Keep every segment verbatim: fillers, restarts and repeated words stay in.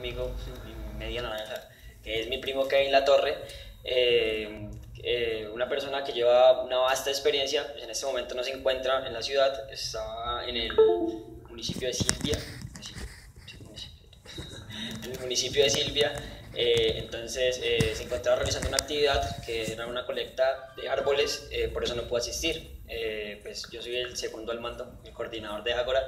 amigo, mi media naranja, que es mi primo Kevin Latorre, eh, eh, una persona que lleva una vasta experiencia. Pues en este momento no se encuentra en la ciudad, está en el municipio de Silvia, en el municipio de Silvia. Eh, entonces eh, se encontraba realizando una actividad que era una colecta de árboles, eh, por eso no pudo asistir. Eh, pues yo soy el segundo al mando, el coordinador de Ágora.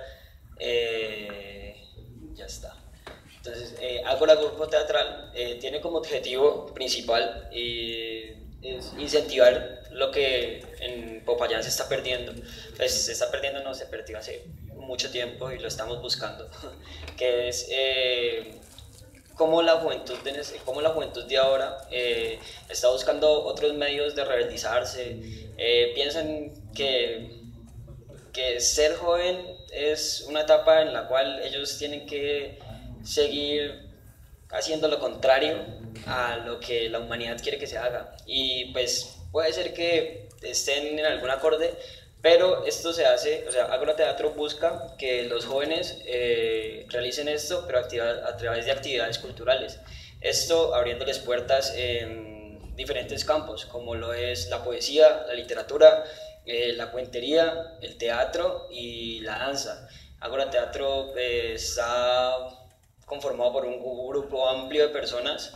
Eh, ya está. Entonces, eh, Ágora Grupo Teatral eh, tiene como objetivo principal eh, es incentivar lo que en Popayán se está perdiendo. Pues se está perdiendo, no, se perdió hace mucho tiempo y lo estamos buscando, que es eh, cómo la juventud de, cómo la juventud de ahora eh, está buscando otros medios de rebeldizarse. Eh, piensan que, que ser joven es una etapa en la cual ellos tienen que seguir haciendo lo contrario a lo que la humanidad quiere que se haga, y pues puede ser que estén en algún acorde, pero esto se hace, o sea, Ágora Teatro busca que los jóvenes eh, realicen esto, pero a través de actividades culturales, esto abriéndoles puertas en diferentes campos, como lo es la poesía, la literatura, eh, la cuentería, el teatro y la danza. Ágora Teatro eh, está conformado por un grupo amplio de personas.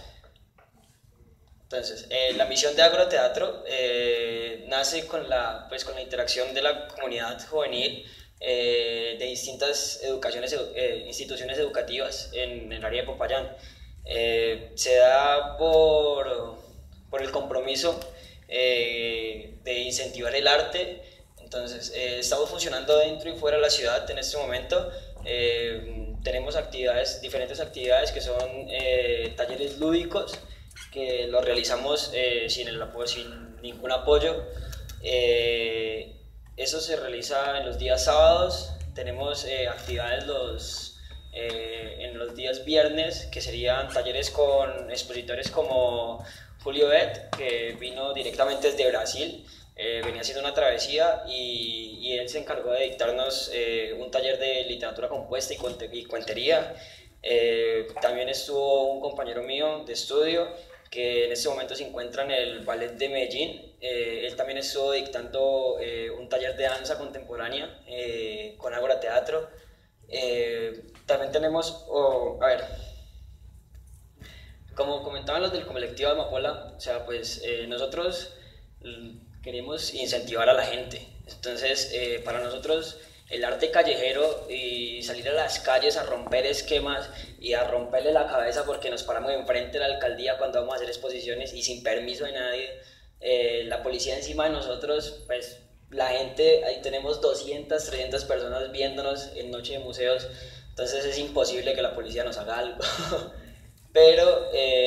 Entonces, eh, la misión de Ágora Teatro eh, nace con la, pues, con la interacción de la comunidad juvenil eh, de distintas educaciones, eh, instituciones educativas en, en el área de Popayán. Eh, se da por, por el compromiso eh, de incentivar el arte. Entonces, eh, estamos funcionando dentro y fuera de la ciudad en este momento. Eh, tenemos actividades, diferentes actividades que son eh, talleres lúdicos, que los realizamos eh, sin, el apoyo, sin ningún apoyo. Eh, eso se realiza en los días sábados. Tenemos eh, actividades los, eh, en los días viernes, que serían talleres con expositores como Julio Bet, que vino directamente desde Brasil. Eh, venía haciendo una travesía y, y él se encargó de dictarnos eh, un taller de literatura compuesta y, cuente, y cuentería. Eh, también estuvo un compañero mío de estudio que en este momento se encuentra en el Ballet de Medellín. Eh, él también estuvo dictando eh, un taller de danza contemporánea eh, con Ágora Teatro. Eh, también tenemos, oh, a ver, como comentaban los del colectivo de Amapola, o sea, pues eh, nosotros queremos incentivar a la gente. Entonces, eh, para nosotros el arte callejero y salir a las calles a romper esquemas y a romperle la cabeza porque nos paramos enfrente de la alcaldía cuando vamos a hacer exposiciones y sin permiso de nadie, eh, la policía encima de nosotros, pues la gente, ahí tenemos doscientas, trescientas personas viéndonos en Noche de Museos, entonces es imposible que la policía nos haga algo. Pero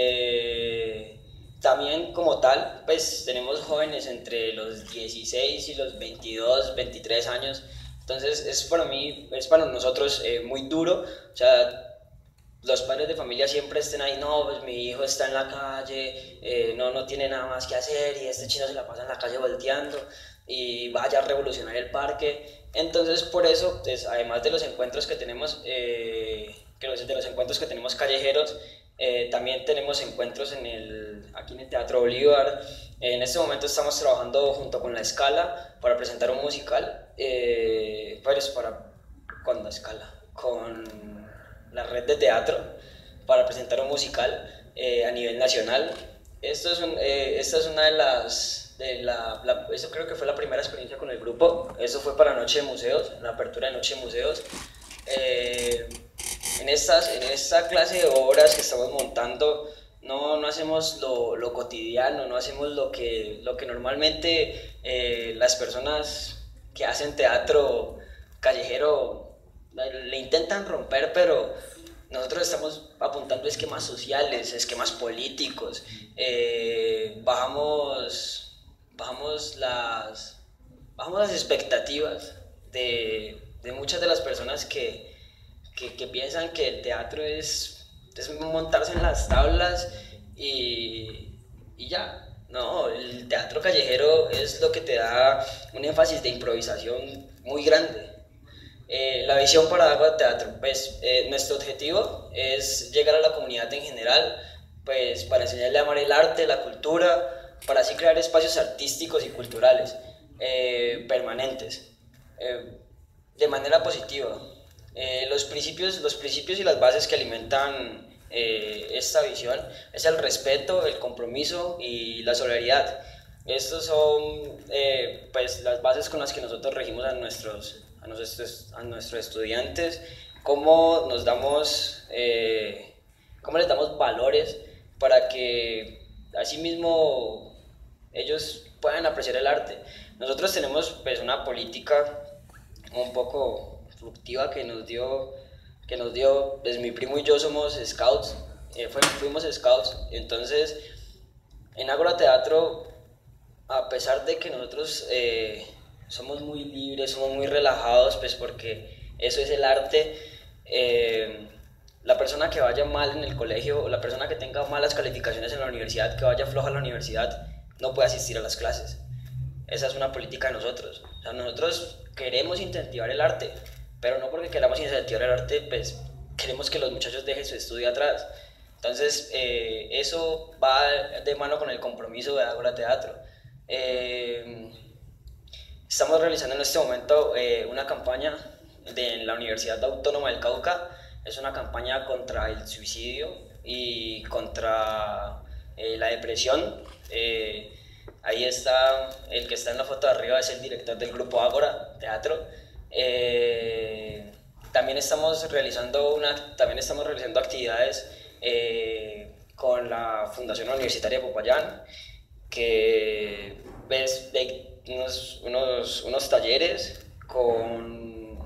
eh, también como tal, pues tenemos jóvenes entre los dieciséis y los veintidós, veintitrés años. Entonces es para mí, es para nosotros eh, muy duro. O sea, los padres de familia siempre estén ahí, no, pues mi hijo está en la calle, eh, no, no tiene nada más que hacer y este chino se la pasa en la calle volteando y vaya a revolucionar el parque. Entonces por eso, pues, además de los encuentros que tenemos, eh, que los, de los encuentros que tenemos callejeros, eh, también tenemos encuentros en el, aquí en el Teatro Bolívar. En este momento estamos trabajando junto con La Escala para presentar un musical, eh, pues para, con La Escala, con la red de teatro, para presentar un musical eh, a nivel nacional. Esto es un, eh, esta es una de las, de la, la, eso creo que fue la primera experiencia con el grupo. Eso fue para Noche de Museos, la apertura de Noche de Museos. Eh, en, estas, en esta clase de obras que estamos montando, no, no hacemos lo, lo cotidiano, no hacemos lo que, lo que normalmente eh, las personas que hacen teatro callejero le intentan romper, pero nosotros estamos apuntando a esquemas sociales, esquemas políticos. Eh, bajamos, bajamos, las, bajamos las expectativas de, de muchas de las personas que, que, que piensan que el teatro es, es montarse en las tablas y, y ya. No, el teatro callejero es lo que te da un énfasis de improvisación muy grande. Eh, la visión para Ágora Teatro, pues eh, nuestro objetivo es llegar a la comunidad en general, pues para enseñarle a amar el arte, la cultura, para así crear espacios artísticos y culturales eh, permanentes, eh, de manera positiva. Eh, los, principios, los principios y las bases que alimentan eh, esta visión es el respeto, el compromiso y la solidaridad. Estos son eh, pues, las bases con las que nosotros regimos a nuestros, a nuestros, a nuestros estudiantes, cómo nos damos, eh, cómo les damos valores para que asimismo ellos puedan apreciar el arte. Nosotros tenemos pues, una política un poco fluctuativa que nos dio, que nos dio pues, mi primo y yo somos scouts, eh, fuimos scouts, entonces en Ágora Teatro, a pesar de que nosotros eh, somos muy libres, somos muy relajados, pues porque eso es el arte, eh, la persona que vaya mal en el colegio o la persona que tenga malas calificaciones en la universidad, que vaya floja a la universidad, no puede asistir a las clases. Esa es una política de nosotros. O sea, nosotros queremos incentivar el arte, pero no porque queramos incentivar el arte, pues queremos que los muchachos dejen su estudio atrás. Entonces, eh, eso va de mano con el compromiso de Ágora Teatro. Eh, estamos realizando en este momento eh, una campaña de la Universidad Autónoma del Cauca. Es una campaña contra el suicidio y contra eh, la depresión. Eh, ahí está, el que está en la foto de arriba es el director del grupo Ágora Teatro. Eh, también estamos realizando una, también estamos realizando actividades eh, con la Fundación Universitaria de Popayán, que ves de unos, unos, unos talleres con,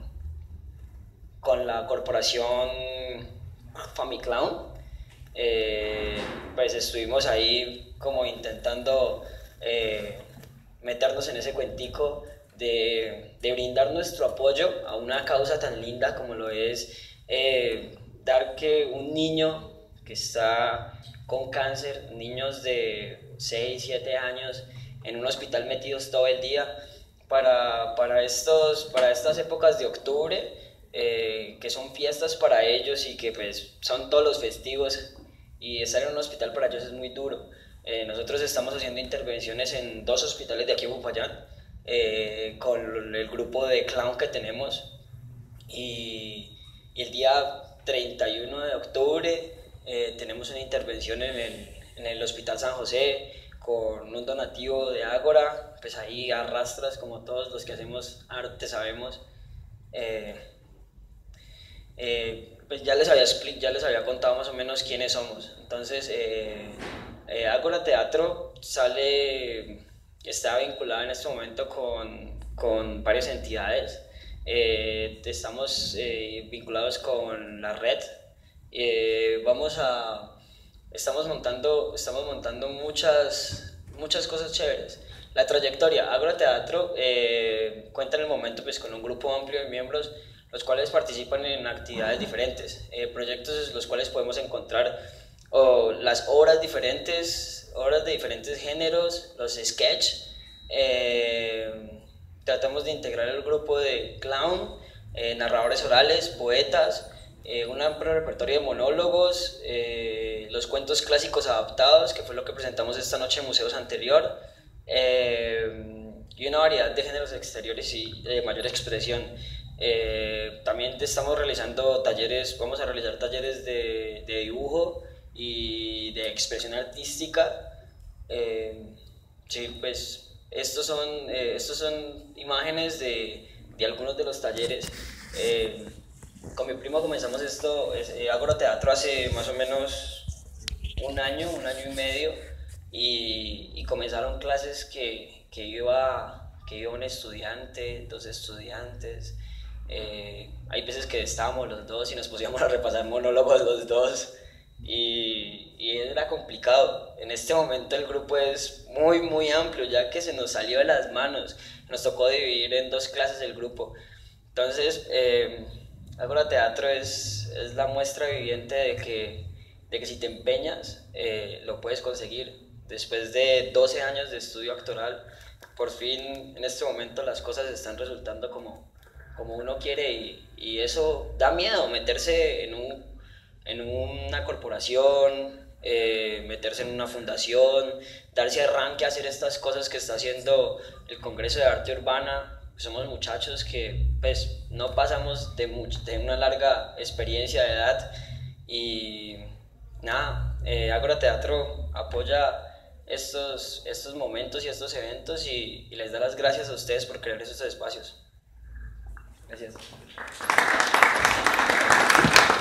con la corporación Famiclown. Eh, pues estuvimos ahí como intentando eh, meternos en ese cuentico de, de brindar nuestro apoyo a una causa tan linda como lo es eh, dar que un niño que está con cáncer, niños de seis, siete años en un hospital metidos todo el día, para, para, estos, para estas épocas de octubre, eh, que son fiestas para ellos y que pues son todos los festivos, y estar en un hospital para ellos es muy duro. Eh, nosotros estamos haciendo intervenciones en dos hospitales de aquí en Popayán, eh, con el grupo de clown que tenemos, y, y el día treinta y uno de octubre eh, tenemos una intervención en el, en el Hospital San José con un donativo de Ágora, pues ahí arrastras como todos los que hacemos arte sabemos. Eh, eh, pues ya les, había ya les había contado más o menos quiénes somos. Entonces, eh, eh, Ágora Teatro sale, está vinculada en este momento con, con varias entidades. Eh, estamos eh, vinculados con la red. Eh, vamos a, estamos montando, estamos montando muchas, muchas cosas chéveres. La trayectoria, Ágora Teatro eh, cuenta en el momento pues, con un grupo amplio de miembros, los cuales participan en actividades diferentes, eh, proyectos en los cuales podemos encontrar oh, las obras diferentes, obras de diferentes géneros, los sketch. Eh, tratamos de integrar el grupo de clown, eh, narradores orales, poetas, eh, un amplio repertorio de monólogos, eh, los cuentos clásicos adaptados, que fue lo que presentamos esta noche en Museos Anterior, eh, y una variedad de géneros exteriores y de mayor expresión. Eh, también estamos realizando talleres, vamos a realizar talleres de, de dibujo y de expresión artística. Eh, sí, pues estos son, eh, estos son imágenes de, de algunos de los talleres. Eh, con mi primo comenzamos esto, eh, Ágora Teatro hace más o menos un año, un año y medio, y, y comenzaron clases que, que, iba, que iba un estudiante, dos estudiantes. Eh, hay veces que estábamos los dos y nos poníamos a repasar monólogos los dos, y, y era complicado. En este momento el grupo es muy muy amplio, ya que se nos salió de las manos, nos tocó dividir en dos clases el grupo. Entonces eh, Ágora Teatro es, es la muestra viviente de que, de que si te empeñas eh, lo puedes conseguir. Después de doce años de estudio actoral, por fin en este momento las cosas están resultando como como uno quiere y, y eso da miedo, meterse en, un, en una corporación, eh, meterse en una fundación, darse arranque a hacer estas cosas que está haciendo el Congreso de Arte Urbana. Somos muchachos que pues no pasamos de, much, de una larga experiencia de edad y nada, eh, Agroteatro apoya estos, estos momentos y estos eventos y, y les da las gracias a ustedes por crear esos espacios. Gracias.